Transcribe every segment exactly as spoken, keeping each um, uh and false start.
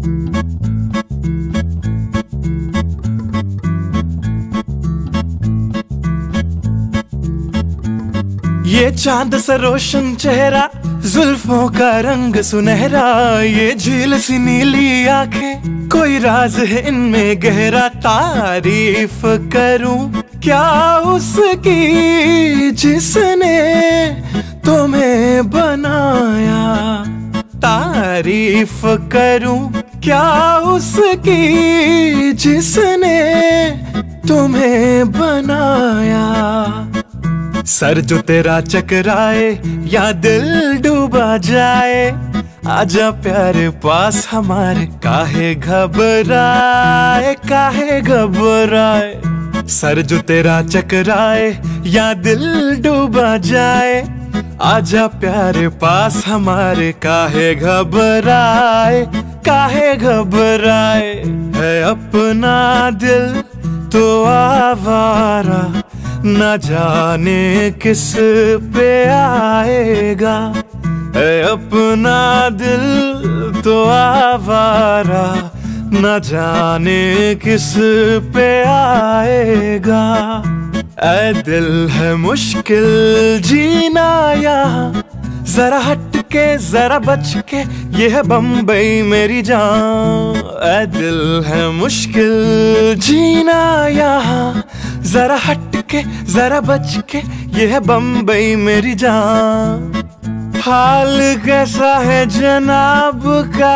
ये चांद सा रोशन चेहरा, जुल्फों का रंग सुनहरा, ये झील सी नीली आंखें, कोई राज है इनमें गहरा। तारीफ करूं क्या उसकी जिसने तुम्हें बनाया, तारीफ करूं क्या उसकी जिसने तुम्हें बनाया। सर जो तेरा चकराए या दिल डूबा जाए, आजा प्यारे पास हमारे, काहे घबराए काहे घबराए। सर जो तेरा चकराए या दिल डूबा जाए, आजा प्यारे पास हमारे, काहे घबराए काहे घबराए। है अपना दिल तो आवारा, न जाने किस पे आएगा। है अपना दिल तो आवारा, न जाने किस पे आएगा। ऐ दिल है मुश्किल जीना यहाँ, जरा हट के जरा बच के, ये है बम्बई मेरी जान। ऐ दिल है मुश्किल जीना यहाँ, जरा हट के जरा बच के, ये है बम्बई मेरी जान। हाल कैसा है जनाब का,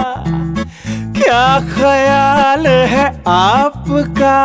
क्या ख्याल है आपका,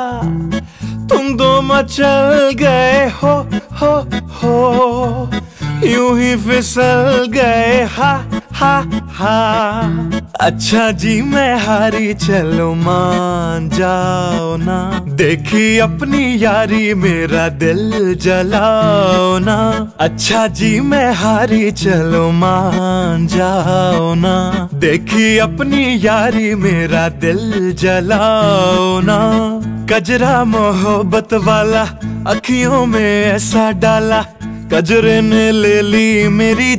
तुम दो मचल गए हो हो हो, यूं ही फिसल गए हा हा हा। अच्छा जी मैं हारी, चलो मान जाओ ना, देखी अपनी यारी मेरा दिल जलाओ ना। अच्छा जी मैं हारी, चलो मान जाओ ना, देखी अपनी यारी मेरा दिल जलाओ ना। कजरा मोहब्बत वाला अखियों में ऐसा डाला, कजरे ने ले ली मेरी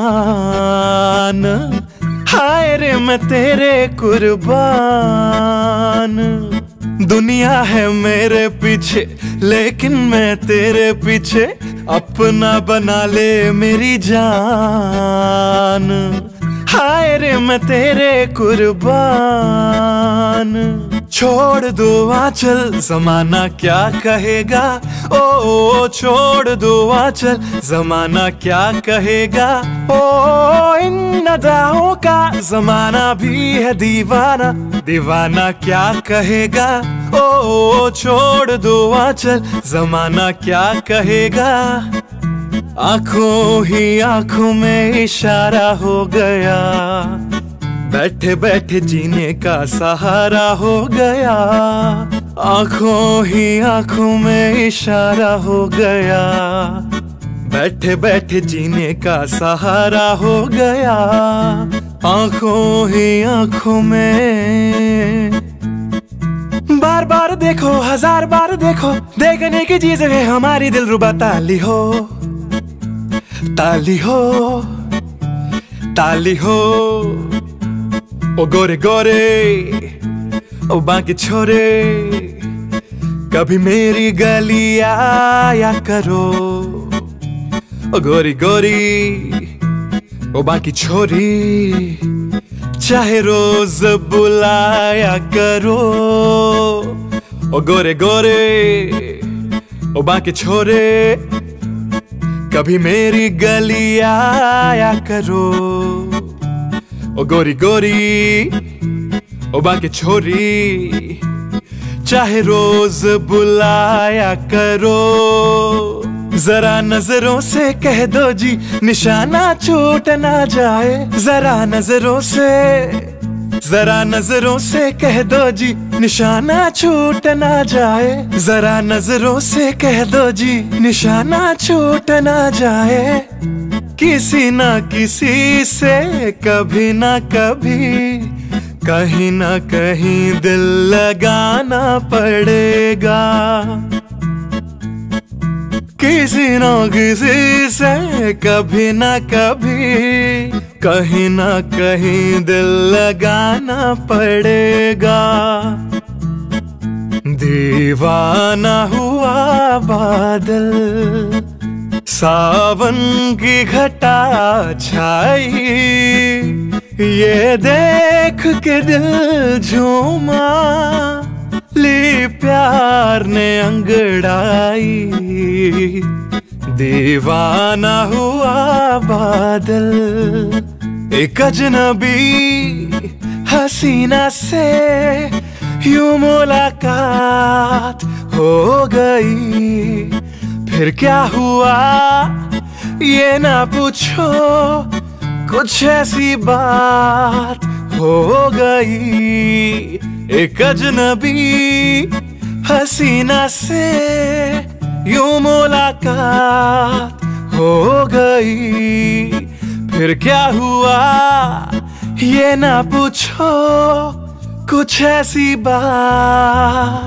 जान। हाय रे मैं तेरे कुर्बान, दुनिया है मेरे पीछे लेकिन मैं तेरे पीछे, अपना बना ले मेरी जान। हाय रे मैं तेरे कुर्बान, छोड़ दो आंचल जमाना क्या कहेगा, ओ, ओ छोड़ दो आंचल जमाना क्या कहेगा। ओ इन अदाओं का जमाना भी है दीवाना, दीवाना क्या कहेगा। ओ, ओ छोड़ दो आंचल जमाना क्या कहेगा। आंखों ही आंखों में इशारा हो गया, बैठे बैठे जीने का सहारा हो गया। आंखों ही आंखों में इशारा हो गया, बैठे बैठे जीने का सहारा हो गया। आंखों ही आंखों में बार बार देखो हजार बार देखो, देखने की चीज है हमारी दिलरुबा। ताली हो ताली हो ताली हो, ओ गोरे गोरे ओ बाकी छोरे, कभी मेरी गली आया करो। ओ गोरी गोरी ओ बाकी छोरी, चाहे रोज बुलाया करो। ओ गोरे गोरे ओ बाकी छोरे, कभी मेरी गली आया करो। ओ गोरी गोरी ओ बाकी छोरी, चाहे रोज बुलाया करो। जरा नजरों से कह दो जी निशाना छूट ना जाए, जरा नजरों से जरा नजरों से कह दो जी निशाना छूट ना जाए। जरा नजरों से कह दो जी निशाना छूट ना जाए। किसी ना किसी से कभी ना कभी, कहीं ना कहीं दिल लगाना पड़ेगा। किसी ना किसी से कभी ना कभी कहीं ना कहीं दिल लगाना पड़ेगा। दीवाना हुआ बादल, सावन की घटा छाई, ये देख के दिल झूमा, ली प्यार ने अंगड़ाई। दीवाना हुआ बादल, एक अजनबी हसीना से यूं मुलाकात हो गई। फिर क्या हुआ ये ना पूछो, कुछ ऐसी बात हो गई। एक अजनबी हसीना से यूं मुलाकात हो गई। फिर क्या हुआ ये ना पूछो, कुछ ऐसी बात